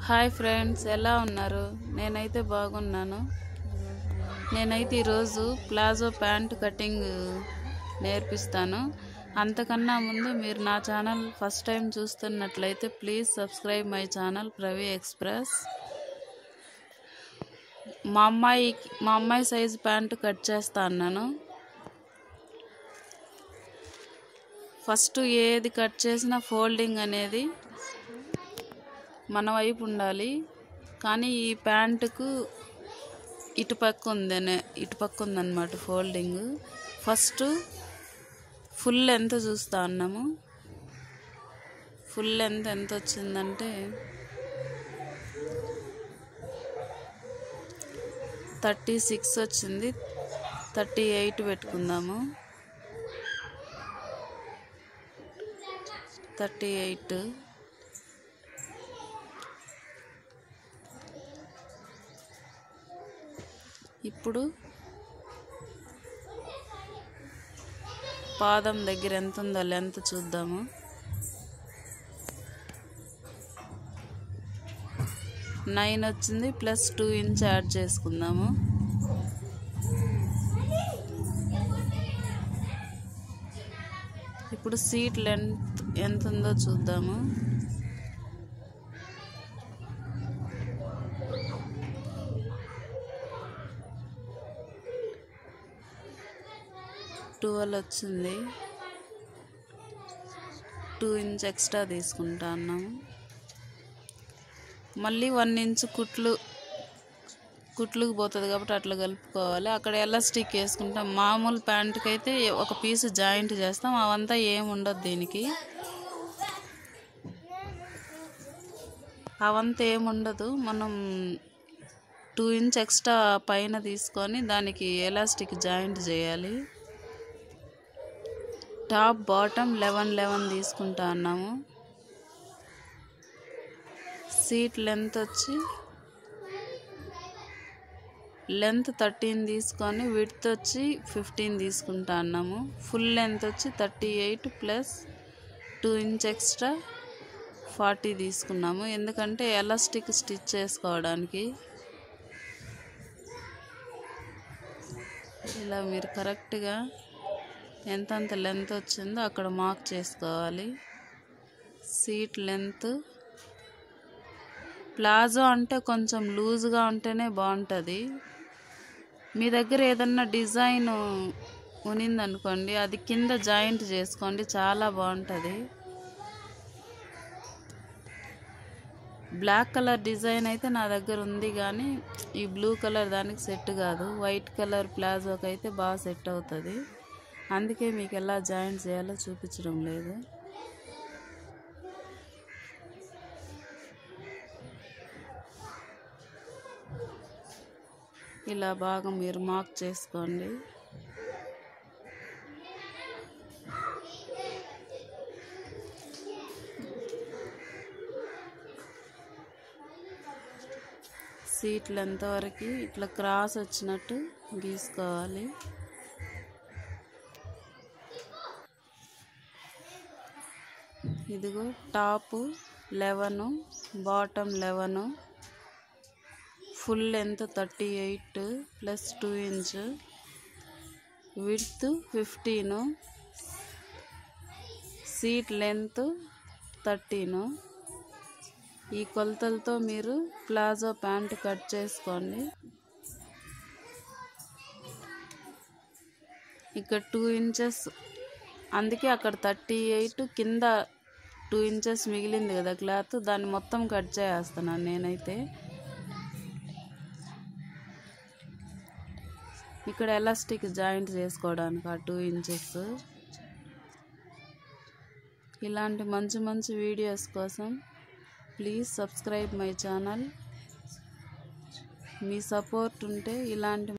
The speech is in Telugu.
హాయ్ ఫ్రెండ్స్, ఎలా ఉన్నారు? నేనైతే బాగున్నాను. నేనైతే ఈరోజు ప్లాజో ప్యాంట్ కటింగ్ నేర్పిస్తాను. అంతకన్నా ముందు మీరు నా ఛానల్ ఫస్ట్ టైం చూస్తున్నట్లయితే please subscribe my channel Pravi express. మా అమ్మాయి సైజు ప్యాంటు కట్ చేస్తా అన్నాను. ఫస్ట్ ఏది కట్ చేసినా ఫోల్డింగ్ అనేది మన వైపు ఉండాలి. కానీ ఈ ప్యాంటుకు ఇటుపక్క ఉందన్నమాట ఫోల్డింగ్. ఫస్ట్ ఫుల్ లెంత్ చూస్తా అన్నాము. ఫుల్ లెంత్ ఎంత వచ్చిందంటే 36 వచ్చింది. 38 పెట్టుకుందాము. 38. ఇప్పుడు పాదం దగ్గర ఎంత ఉందో లెంత్ చూద్దాము. 9 వచ్చింది. ప్లస్ 2 ఇంచ్ యాడ్ చేసుకుందాము. ఇప్పుడు సీట్ లెంత్ ఎంత ఉందో చూద్దాము. 12 వచ్చింది. 2 ఇంచ్ ఎక్స్ట్రా తీసుకుంటా అన్నాము. మళ్ళీ 1 ఇంచ్ కుట్లుకు పోతుంది కాబట్టి అట్లా కలుపుకోవాలి. అక్కడ ఎలాస్టిక్ వేసుకుంటాం. మామూలు ప్యాంటుకి అయితే ఒక పీస్ జాయింట్ చేస్తాం. అవంతా ఏముండదు దీనికి. అవంతా ఏముండదు. మనం 2 ఇంచ్ ఎక్స్ట్రా పైన తీసుకొని దానికి ఎలాస్టిక్ జాయింట్ చేయాలి. టాప్ బాటమ్ 11 తీసుకుంటా అన్నాము. సీట్ లెంత్ వచ్చి 13 తీసుకొని విడ్త్ వచ్చి 15 తీసుకుంటా అన్నాము. ఫుల్ లెంత్ వచ్చి 38 ప్లస్ 2 ఇంచ్ ఎక్స్ట్రా 40 తీసుకున్నాము. ఎందుకంటే ఎలాస్టిక్ స్టిచ్ చేసుకోవడానికి. ఇలా మీరు కరెక్ట్గా ఎంతంత లెంత్ వచ్చిందో అక్కడ మార్క్ చేసుకోవాలి. సీట్ లెంత్ ప్లాజో అంటే కొంచెం లూజ్గా ఉంటేనే బాగుంటుంది. మీ దగ్గర ఏదన్నా డిజైన్ ఉన్నిందనుకోండి, అది కింద జాయింట్ చేసుకోండి, చాలా బాగుంటుంది. బ్లాక్ కలర్ డిజైన్ అయితే నా దగ్గర ఉంది, కానీ ఈ బ్లూ కలర్ దానికి సెట్ కాదు. వైట్ కలర్ ప్లాజోకి అయితే బాగా సెట్ అవుతుంది. అందుకే మీకు ఎలా జాయింట్ చేయాలో చూపించడం లేదు. ఇలా బాగా మీరు మార్క్ చేసుకోండి. సీట్లు ఎంతవరకు ఇట్లా క్రాస్ వచ్చినట్టు గీసుకోవాలి. ఇదిగో top 11, bottom 11, full length 38 plus 2 inch, width 15, seat length 13. ఈ కొలతలతో మీరు ప్లాజో ప్యాంట్ కట్ చేసుకోండి. ఇక్కడ 2 ఇంచెస్, అందుకే అక్కడ 38 కింద 2 ఇంచెస్ మిగిలింది కదా క్లాత్, దాన్ని మొత్తం కట్ చేస్తున్నాను నేనైతే. ఇక్కడ ఎలాస్టిక్ జాయింట్ చేసుకోవడానికి ఆ 2 ఇంచెస్. ఇలాంటి మంచి వీడియోస్ కోసం ప్లీజ్ సబ్స్క్రైబ్ మై ఛానల్. మీ సపోర్ట్ ఉంటే ఇలాంటి